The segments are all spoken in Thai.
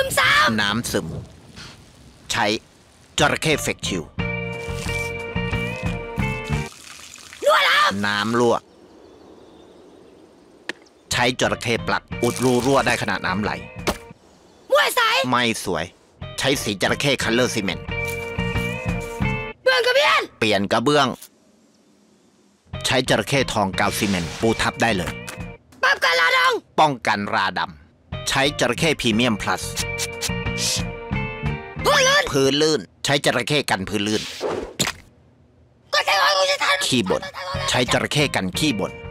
น้ำซึมใช้จระเข้เฟกชิลน้ำรั่วใช้จระเข้ปลักอุดรูรั่วได้ขนาดน้ำไหลไม่สวยใช้สีจระเข้คัลเลอร์ซีเมนต์เปลี่ยนกระเบื้องใช้จระเข้ทองกาวซีเมนต์ปูทับได้เลยป้องกันราดำใช้จระเข้พรีเมียมพลัสพื้นลื่นใช้จระเข้กันพื้นลื่นขี้บ่นใช้จระเข้กันขี้บ่น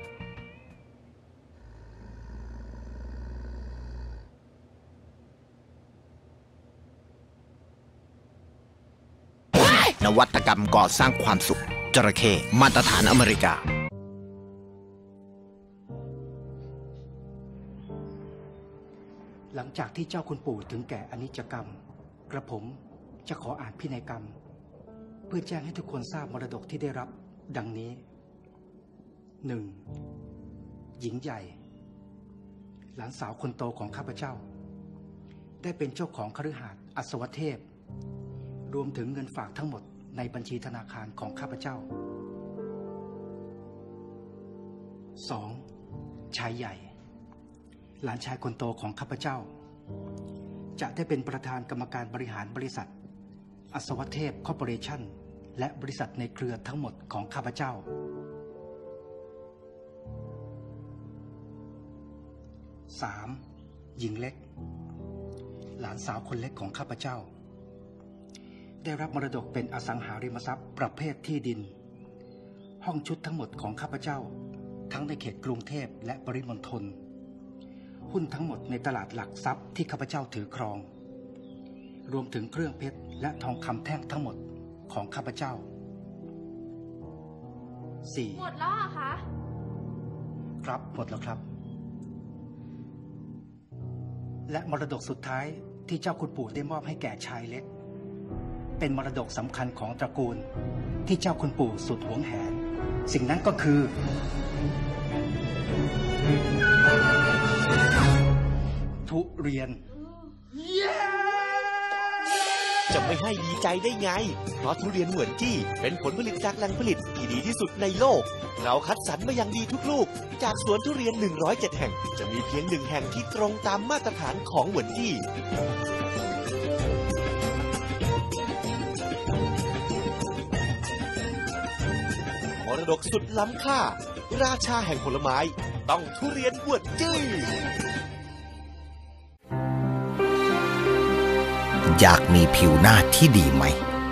นวัตกรรมก่อสร้างความสุขจระเข้มาตรฐานอเมริกาหลังจากที่เจ้าคุณปู่ถึงแก่อนิจกรรมกระผมจะขออ่านพินัยกรรมเพื่อแจ้งให้ทุกคนทราบมรดกที่ได้รับดังนี้ 1. หญิงใหญ่หลานสาวคนโตของข้าพเจ้าได้เป็นเจ้าของคฤหาสน์อัศวเทพรวมถึงเงินฝากทั้งหมดในบัญชีธนาคารของข้าพเจ้า 2. ชายใหญ่หลานชายคนโตของข้าพเจ้าจะได้เป็นประธานกรรมการบริหารบริษัทอัศวเทพคอร์ปอเรชั่นและบริษัทในเครือทั้งหมดของข้าพเจ้า 3. หญิงเล็กหลานสาวคนเล็กของข้าพเจ้าได้รับมรดกเป็นอสังหาริมทรัพย์ประเภทที่ดินห้องชุดทั้งหมดของข้าพเจ้าทั้งในเขตกรุงเทพและปริมณฑลหุ้นทั้งหมดในตลาดหลักทรัพย์ที่ข้าพเจ้าถือครองรวมถึงเครื่องเพชรและทองคำแท่งทั้งหมดของข้าพเจ้า 4. หมดแล้วเหรอคะครับหมดแล้วครับและมรดกสุดท้ายที่เจ้าคุณปู่ได้มอบให้แก่ชายเล็กเป็นมรดกสำคัญของตระกูลที่เจ้าคุณปู่สุดหวงแหนสิ่งนั้นก็คือทุเรียนจะไม่ให้ดีใจได้ไงเพราะทุเรียนเหมือนจี้เป็นผลผลิตจากแหล่งผลิตที่ดีที่สุดในโลกเราคัดสรรมาอย่างดีทุกลูกจากสวนทุเรียน107แห่งจะมีเพียง1แห่งที่ตรงตามมาตรฐานของเหมือนจี้มรดกสุดล้ำค่าราชาแห่งผลไม้ต้องทุเรียนเหมือนจี้อยากมีผิวหน้าที่ดีไหม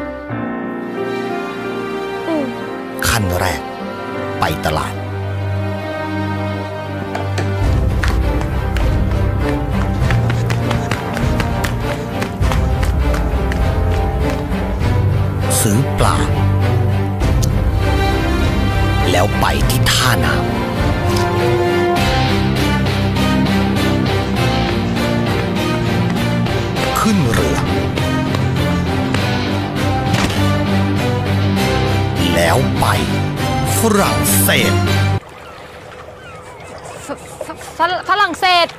ขั้นแรกไปตลาดซื้อปลาแล้วไปที่ท่าน้ำขึ้นเรือแล้วไปฝรั่งเศสฝรั่งเศส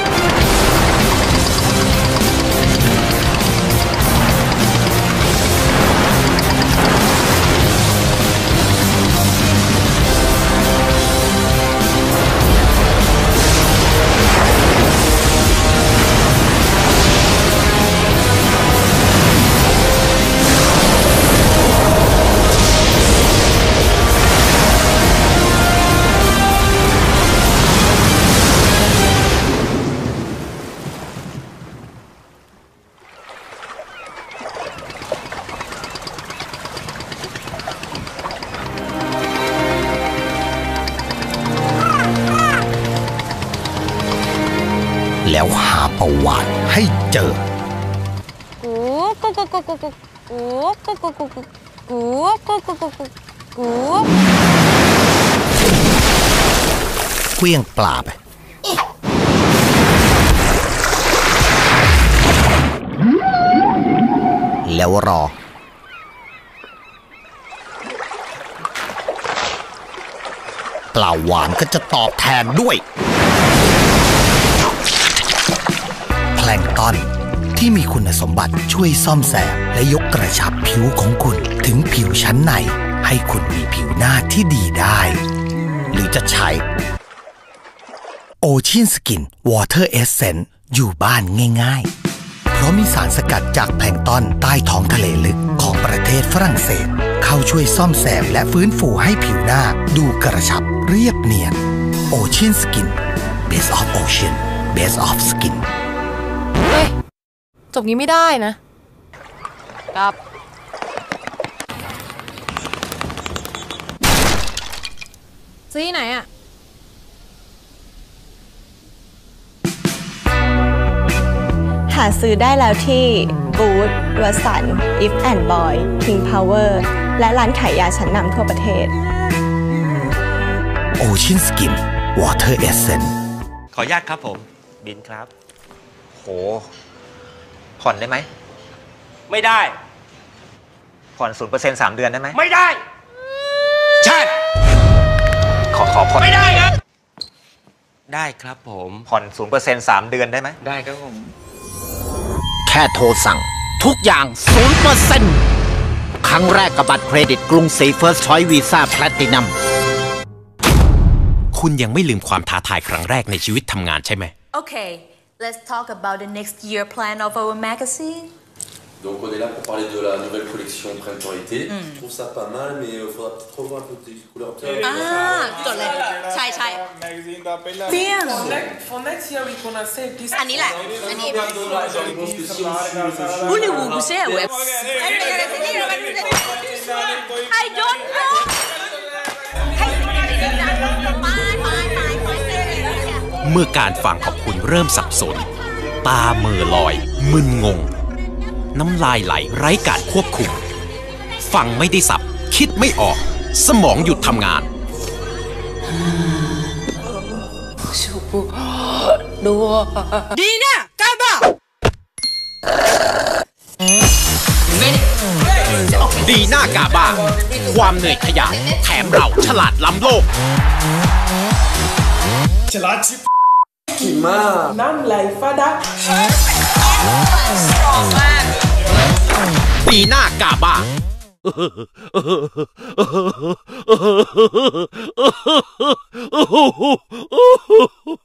แล้วหาประวัติให้เจอเคลี้ยงปลาไปแล้วรอปลาหวานก็จะตอบแทนด้วยแผลลงก์ตอนที่มีคุณสมบัติช่วยซ่อมแซมและยกกระชับผิวของคุณถึงผิวชั้นในให้คุณมีผิวหน้าที่ดีได้ หรือจะใช้ Ocean Skin Water Essence อยู่บ้านง่ายๆเพราะมีสารสกัดจากแพลงก์ตอนใต้ท้องทะเลลึกของประเทศฝรั่งเศสเข้าช่วยซ่อมแซมและฟื้นฟูให้ผิวหน้าดูกระชับเรียบเนียน Ocean Skin Best of Ocean Best of Skin เฮ้ย จบงี้ไม่ได้นะ ครับ ซื้อที่ไหนอะหาซื้อได้แล้วที่บูธวัสัน If and Boy King Power และร้านขายยาชั้นนำทั่วประเทศ Ocean Skin Water Essence ขออนุญาตครับผม บินครับ โห ผ่อนได้ไหมไม่ได้ผ่อน 0% 3 เดือนได้ไหมไม่ได้ใช่ ขอผ่อนไม่ได้ครับ ได้ครับผมผ่อน 0% 3 เดือนได้ไหมได้ครับผมแค่โทรสั่งทุกอย่าง 0%ครั้งแรกกับบัตรเครดิตกรุงศรี First Choice Visa Platinum คุณยังไม่ลืมความท้าทายครั้งแรกในชีวิตทำงานใช่ไหม Okay, let's talk about the next year plan of our magazine. Donc on est là pour parler de la nouvelle collection printemps-été. Je trouve ça pas mal, mais il faudra peut-être revoir un peu des couleurs. จดเลยใช่ใช่เปี้ยง For next year we gonna say this อันนี้แหละ อันนี้ Vous les vous poussez à web I don't know เมื่อการฟังของคุณเริ่มสับสน ตาเมื่อลอย มึนงง น้ำลายไหลไร้การควบคุม ฟังไม่ได้สับ คิดไม่ออก สมองหยุดทำงานดีนะกาบ้าดีหน้ากาบ้า ความเหนื่อยขยะแถมเราฉลาดล้ำโลกฉลาดชิบมากน้ำไหลฟาดะดีหน้ากาบ้า Oh